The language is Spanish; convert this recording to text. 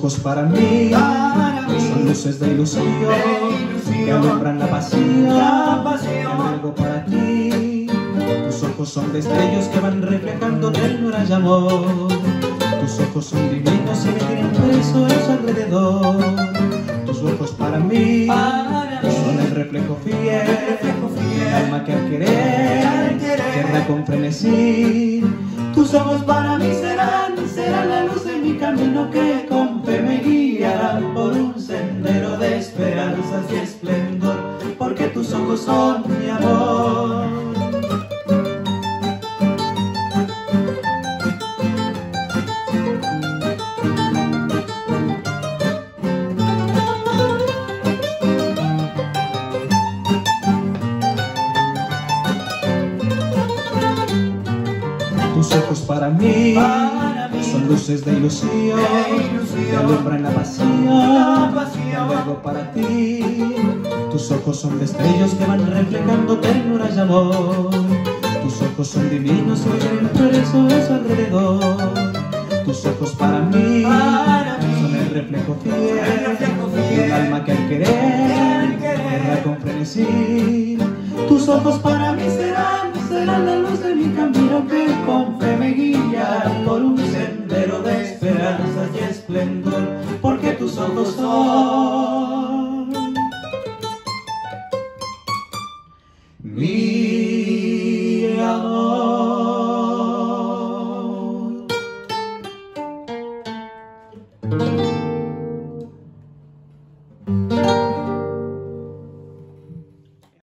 ojos para mí son luces de ilusión que alumbran la pasión que albergo para ti. Tus ojos son destellos que van reflejando ternura y amor. Tus ojos son divinos y me tienen preso en su alrededor. Tus ojos para mí son el reflejo fiel, el alma que al querer tierra con frenesí. Tus ojos para mí serán la luz de mi camino que con fe me guiarán por un sendero de esperanzas y esplendor, porque tus ojos son mi amor. Tus ojos para mí son luces de ilusión que alumbran la pasión que albergo para ti. Tus ojos son destellos que van reflejando ternura y amor. Tus ojos son divinos y me tienen preso en su alrededor. Tus ojos para mí son el reflejo fiel, el alma que al querer tierra con frenesí. Tus ojos para mí serán la luz de mi camino que con